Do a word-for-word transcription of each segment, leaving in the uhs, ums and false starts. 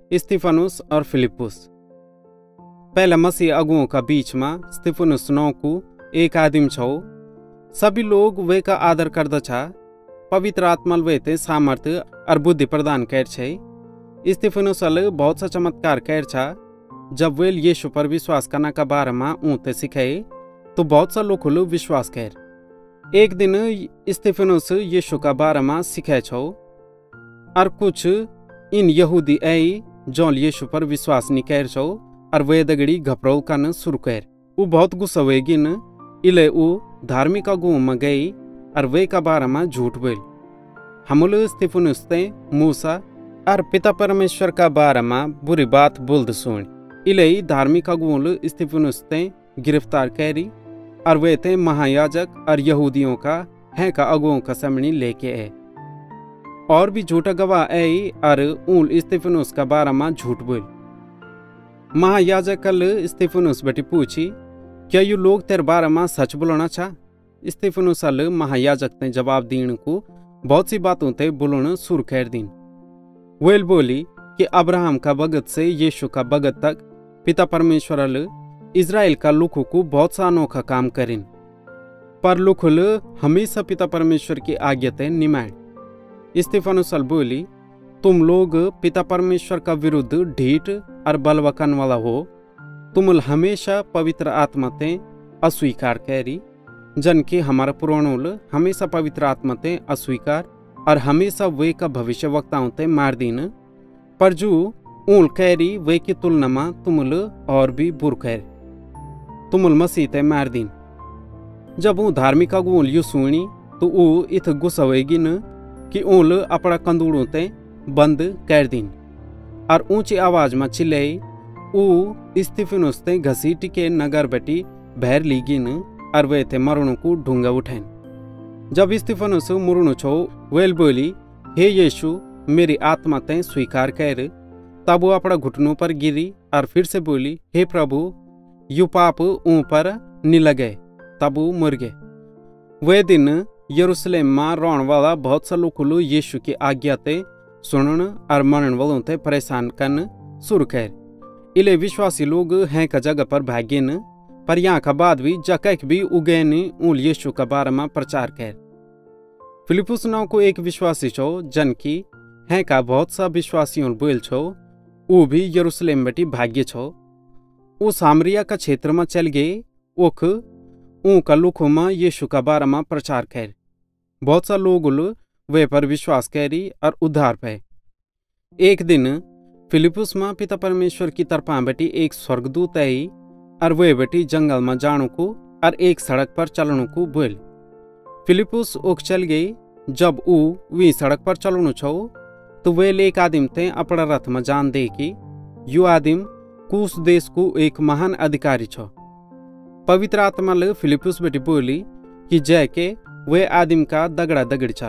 स्तिफनुस और फिलिपुस। पहला मसीह अगुओं का बीच में स्तिफनुस नौ को एक आदिम छो। सभी लोग वे का आदर करदा छा। पवित्र आत्मा वे ते सामर्थ्य और बुद्धि प्रदान कर छे। स्तिफनुस अल बहुत सा चमत्कार कर छा। जब वे यीशु पर विश्वास करना का बारे में ऊते सिखाए तो बहुत सा लोग विश्वास कर। एक दिन स्तिफनुस यीशु का बारे में सिखाए छो और कुछ इन यहूदी आई जो यीशु पर विश्वास नहीं कर छो और वे दगड़ी घपरोल करना शुरू कर। वो बहुत गुस्सा हुएगिन इले वो धार्मिक अगुओं में गई और वे का बारे में झूठ बोल। हमल स्तिफनुस ते मूसा और पिता परमेश्वर का बारे में बुरी बात बोलद सुन। इले धार्मिक अगुओं स्तिफनुस ते गिरफ्तार करी और वे ते महायाजक और यहूदियों का है का अगुओं का सामने लेके आए। और भी झूठा गवाह आई और ऊल स्तिफनुस का बारे में झूठ बोल। महायाजक कल स्तिफनुस बेटी पूछी, क्या यू लोग तेरे बारे में सच बोलना चाह? स्तिफनुस अल महायाजक ने जवाब दीन को बहुत सी बातों ते बोलना शुरू कर दीन। वेल बोली कि अब्राहम का भगत से यीशु का भगत तक पिता परमेश्वर अल इज़राइल का लुखु को बहुत सा अनोखा काम करिन, पर लुखुल हमेशा पिता परमेश्वर की आज्ञा ते निमाण। स्तिफनुस अल बोली, तुम लोग पिता परमेश्वर का विरुद्ध ढीठ और बलवकन वाला हो। तुम हमेशा पवित्र आत्मा ते अस्वीकार करी, जन के हमारा पुराणोल हमेशा पवित्र आत्मा ते अस्वीकार और हमेशा वे का भविष्य वक्ताओं ते मार दीन। पर जो ऊल कैरी वे की तुलना में तुमुल और भी बुर कैर तुमुल मसीह ते मार दीन। जब वो धार्मिक अगुओं यू सुनी तो वो इत गुस्सा हुएगिन कि ऊल अपना कंदूड़ों ते बंद कर दीन और ऊंची आवाज में चिल्लाई ऊ स्तिफनुस ते घसीट के नगर बेटी बहर लीगिन और वे थे मरणों को ढूंगा उठैन। जब स्तिफनुस मुरणु छो वेल बोली, हे यीशु मेरी आत्मा ते स्वीकार कर। तब वो अपना घुटनों पर गिरी और फिर से बोली, हे प्रभु यू पाप ऊं पर नि लगे। तब वो मर गए। वे दिन यरूशलेम में रोण वाला बहुत सा लोग यीशु की आज्ञा ते सुनन और मनन वालों ते परेशान करन शुरू कर। इले विश्वासी लोग हैं का जगह पर भाग्यन, पर यहाँ का बाद भी जकैक भी उगैन ऊल यीशु का बारे में प्रचार कर। फिलिपुस नाव को एक विश्वासी छो जन की है का बहुत सा विश्वासियों बोल छो। वो भी यरूशलेम बेटी भाग्य छो। वो सामरिया का क्षेत्र में चल गए। उख ऊ का लुखों में यीशु का बारे में प्रचार कर। बहुत सा लोग वे पर विश्वास करी और उद्धार पाए। एक दिन फिलिपुस में पिता परमेश्वर की तरफा बेटी एक स्वर्गदूत आई और वे बेटी जंगल में जाणु को और एक सड़क पर चलने को बोल। फिलिपुस ओक चल गई। जब ऊ वी सड़क पर चलनु छो तो वे एक आदिम थे अपना रथ में जान दे कि यू आदिम कूस देश को एक महान अधिकारी छो। पवित्र आत्मा ल फिलिपुस बेटी बोली कि जय के वे आदिम का दगड़ा दगड़ चल।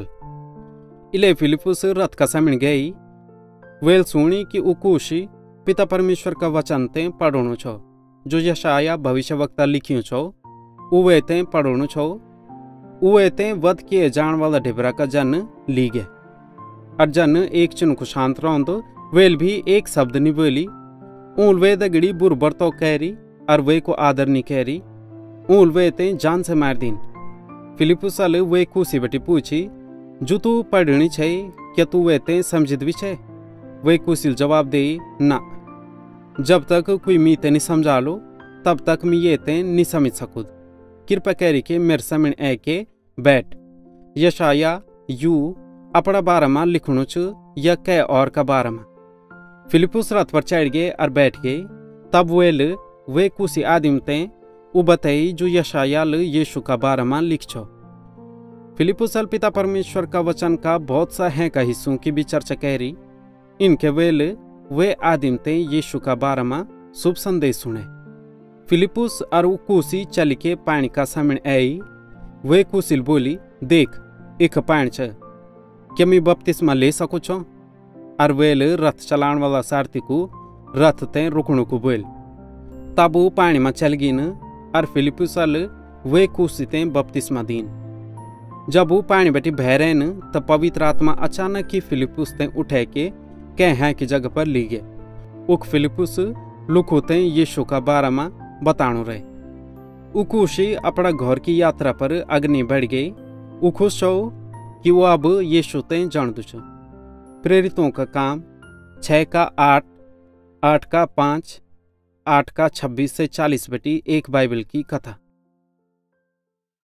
इले फिलिपुस रथ का सामने गई। वेल सुनी कि उकूशी पिता परमेश्वर का वचन ते पढ़ोणु छो जो यशाया भविष्यवक्ता लिखियो छो। उवे ते पढ़ोणु छो। उवे ते वध किए जान वाला ढिबरा का जन ली गए और जन एक चिन्ह को शांत रौंद। वेल भी एक शब्द नहीं बोली। ऊल वे दगड़ी बुर बरतो कहरी और वे को आदर नहीं कहरी। ऊल वे ते जान से मार दीन। फिलिपुस अल वे खुशी बेटी पूछी, जो तू पढ़नी छे क्या तू वे ते समझित भी छे? वे कुशिल जवाब दे, ना, जब तक कोई मी ते नहीं समझा लो तब तक मैं ये ते नहीं समझ सकूद। कृपा करी के मेरे सामने ए के बैठ। यशाया यू अपना बारे में लिखणु च या कै और का बारे में। फिलिपुस रथ पर चढ़ गए और बैठ गए। तब वेल वे कुछ आदिम ते उ बताई जो यशाया यीशु का बारे में लिख छो। फिलिपुस अल पिता परमेश्वर का वचन का बहुत सा है का हिस्सों की भी चर्चा करी। इनके वेल वे आदिम ते यीशु का बारे में शुभ संदेश सुने। फिलिपुस और कुसी चल के पानी का सामने आई। वे कुशिल बोली, देख एक पानी छ, क्या मैं बपतिस्मा ले सकूँ छो? और वेल रथ चलाने वाला सारथी को रथ ते रुकणु को बोल। तब वो पानी में चल गिन और फिलिपुस अल वे कुशी ते बपतिस्मा दीन। जब वो पानी बेटी बहरेन तब पवित्र आत्मा अचानक ही फिलिपुस ते उठे के कह है की जगह पर ली गए। उक फिलिपुस लुकोते यीशु का बारे में बताणु रहे। उकुशी अपना घर की यात्रा पर अग्नि बढ़ गई। उखुश छो कि वो अब यीशु ते जान छ। प्रेरितों का काम छः का आठ, आठ का पाँच, आठ का छब्बीस से चालीस बेटी एक बाइबल की कथा।